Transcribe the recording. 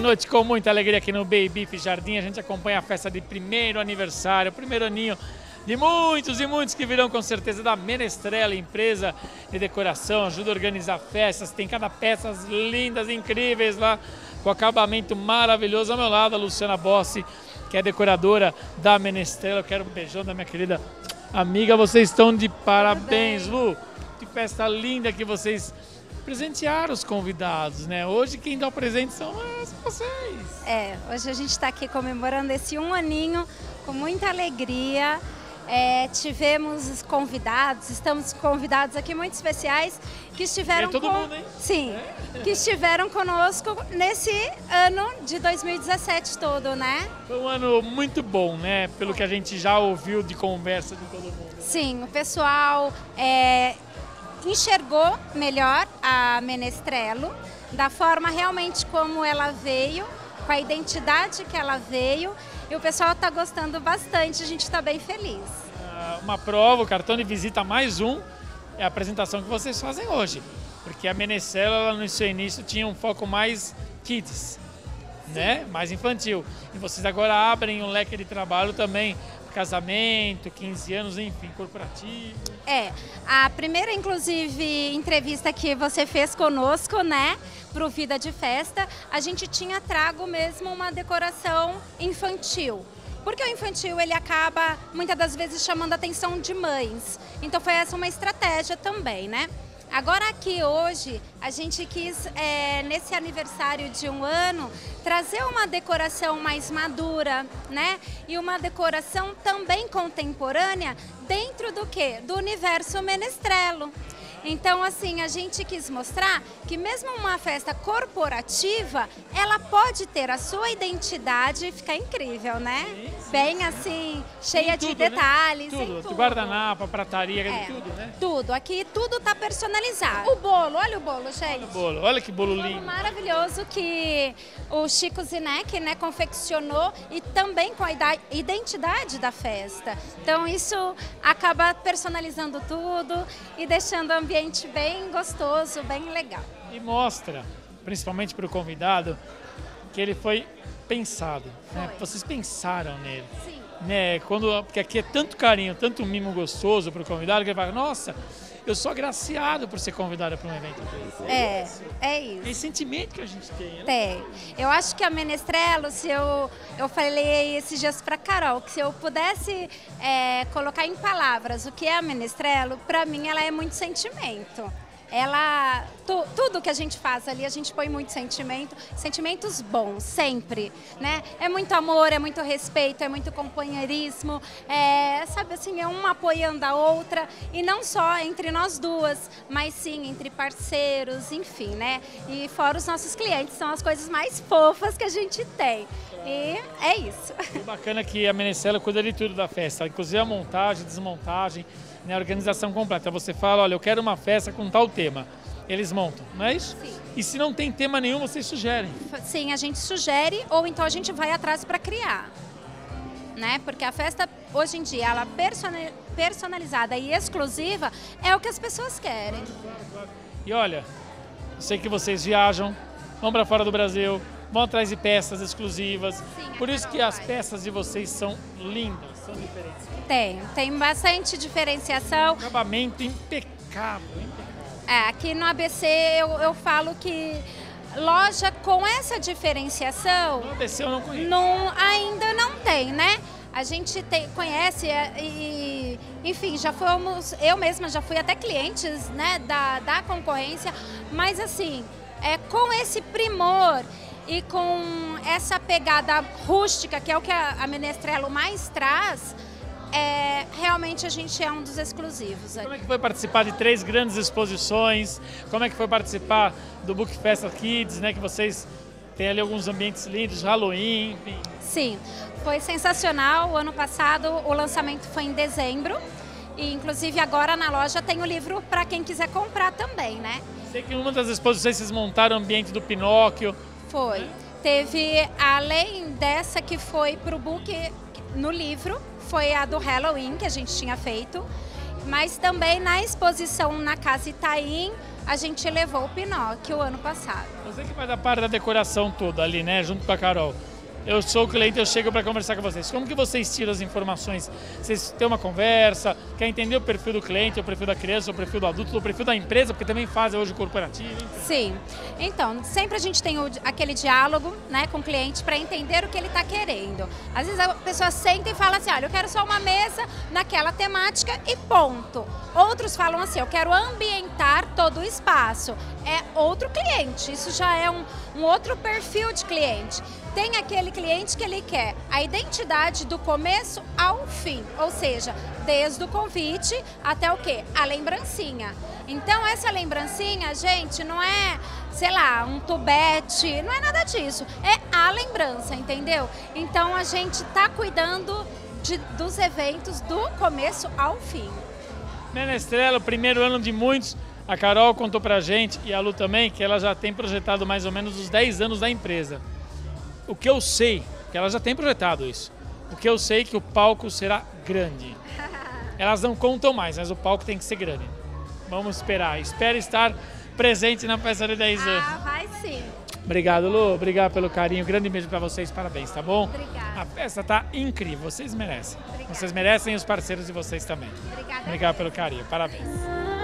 noite com muita alegria aqui no Baby Beef Jardim. A gente acompanha a festa de primeiro aniversário, primeiro aninho de muitos e muitos que virão com certeza da Menestrella, empresa de decoração, ajuda a organizar festas, tem cada peças lindas, incríveis lá, com acabamento maravilhoso. Ao meu lado, a Luciana Bossi, que é decoradora da Menestrella. Eu quero um beijão da minha querida amiga, vocês estão de parabéns, Lu. Que festa linda que vocês presentearam os convidados, né? Hoje quem dá o presente são vocês. Hoje a gente está aqui comemorando esse 1 aninho com muita alegria. Tivemos os convidados, estamos convidados aqui muito especiais que estiveram todo mundo, hein? Sim, que estiveram conosco nesse ano de 2017 todo, né? Foi um ano muito bom, né? Pelo que a gente já ouviu de conversa de todo mundo. Sim, o pessoal enxergou melhor a Menestrello, da forma realmente como ela veio, com a identidade que ela veio, e o pessoal está gostando bastante, a gente está bem feliz. Uma prova, o cartão de visita mais um, é a apresentação que vocês fazem hoje, porque a Menestrella no seu início tinha um foco mais kids, né? Mais infantil, e vocês agora abrem um leque de trabalho também, casamento, 15 anos, enfim, corporativo. A primeira, inclusive, entrevista que você fez conosco, né, pro Vida de Festa, a gente tinha trago mesmo uma decoração infantil. Porque o infantil, ele acaba, muitas das vezes, chamando a atenção de mães. Então foi essa uma estratégia também, né? Agora aqui hoje, a gente quis, nesse aniversário de 1 ano, trazer uma decoração mais madura, né? E uma decoração também contemporânea dentro do quê? Do universo Menestrello. Então, assim, a gente quis mostrar que mesmo uma festa corporativa, ela pode ter a sua identidade e ficar incrível, né? Sim. Bem assim, cheia de detalhes. Né? Tudo, guardanapo, prataria, tudo, né? Tudo, aqui tudo tá personalizado. O bolo, olha o bolo, gente. Olha o bolo, olha que bolo lindo. Bolo maravilhoso que o Chico Zinec, né, confeccionou e também com a identidade da festa. Então isso acaba personalizando tudo e deixando o ambiente bem gostoso, bem legal. E mostra, principalmente para o convidado, que ele foi pensado, né? Vocês pensaram nele. Sim. Né? Porque aqui é tanto carinho, tanto mimo gostoso para o convidado, que ele fala, nossa, eu sou agraciado por ser convidado para um evento desse. É isso. É esse sentimento que a gente tem, né? Tem. Eu acho que a Menestrello, se eu falei esses dias para Carol, que se eu pudesse colocar em palavras o que é a Menestrello, para mim ela é muito sentimento. Tudo que a gente faz ali, a gente põe muito sentimento, sentimentos bons, sempre, né? É muito amor, é muito respeito, é muito companheirismo, sabe assim, é uma apoiando a outra, e não só entre nós duas, mas sim entre parceiros, enfim, né? E fora os nossos clientes, são as coisas mais fofas que a gente tem. E é isso. O bacana é que a Menestrella cuida de tudo da festa, inclusive a montagem, desmontagem, né, a organização completa. Você fala, olha, eu quero uma festa com tal tema. Eles montam, não é isso? Sim. E se não tem tema nenhum, vocês sugerem? Sim, a gente sugere ou então a gente vai atrás para criar. Né? Porque a festa, hoje em dia, ela personalizada e exclusiva é o que as pessoas querem. Claro. E olha, eu sei que vocês viajam, vão para fora do Brasil, vão atrás de peças exclusivas. Sim, por isso que as peças de vocês são lindas, são diferentes. Tem bastante diferenciação. Acabamento impecável. Aqui no ABC eu falo que loja com essa diferenciação... No ABC eu não conheço. Ainda não tem, né? A gente conhece e, enfim, eu mesma já fui até clientes, né, da concorrência, mas assim, com esse primor e com essa pegada rústica, que é o que a Menestrello mais traz, realmente a gente é um dos exclusivos. Como é que foi participar de 3 grandes exposições? Como é que foi participar do Book Festa Kids, né? Que vocês têm ali alguns ambientes lindos, Halloween, enfim. Sim, foi sensacional. O ano passado o lançamento foi em dezembro e inclusive agora na loja tem o livro para quem quiser comprar também, né? Sei que em uma das exposições vocês montaram o ambiente do Pinóquio. Foi. Teve, além dessa que foi para o book no livro, foi a do Halloween que a gente tinha feito, mas também na exposição na Casa Itaim a gente levou o Pinóquio ano passado. Você que faz a parte da decoração toda ali, né, junto com a Carol. Eu sou o cliente, eu chego para conversar com vocês. Como que vocês tiram as informações? Vocês têm uma conversa, quer entender o perfil do cliente, o perfil da criança, o perfil do adulto, o perfil da empresa, porque também fazem hoje o corporativo. Enfim. Sim. Então, sempre a gente tem aquele diálogo, né, com o cliente para entender o que ele está querendo. Às vezes a pessoa senta e fala assim, olha, eu quero só uma mesa naquela temática e ponto. Outros falam assim, eu quero ambientar todo o espaço. É outro cliente, isso já é um outro perfil de cliente. Tem aquele cliente que ele quer a identidade do começo ao fim, ou seja, desde o convite até o quê? A lembrancinha. Então essa lembrancinha, gente, não é, sei lá, um tubete, não é nada disso, é a lembrança, entendeu? Então a gente está cuidando dos eventos do começo ao fim. Menestrela, o primeiro ano de muitos, a Carol contou pra gente, e a Lu também, que ela já tem projetado mais ou menos os 10 anos da empresa. O que eu sei, que ela já tem projetado isso, o que eu sei é que o palco será grande. Elas não contam mais, mas o palco tem que ser grande. Vamos esperar. Espero estar presente na festa de 10 anos. Ah, vai sim. Obrigado, Lu. Obrigado pelo carinho. Grande beijo pra vocês. Parabéns, tá bom? Obrigada. A festa tá incrível. Vocês merecem. Obrigada. Vocês merecem e os parceiros de vocês também. Obrigada. Obrigado pelo carinho. Parabéns.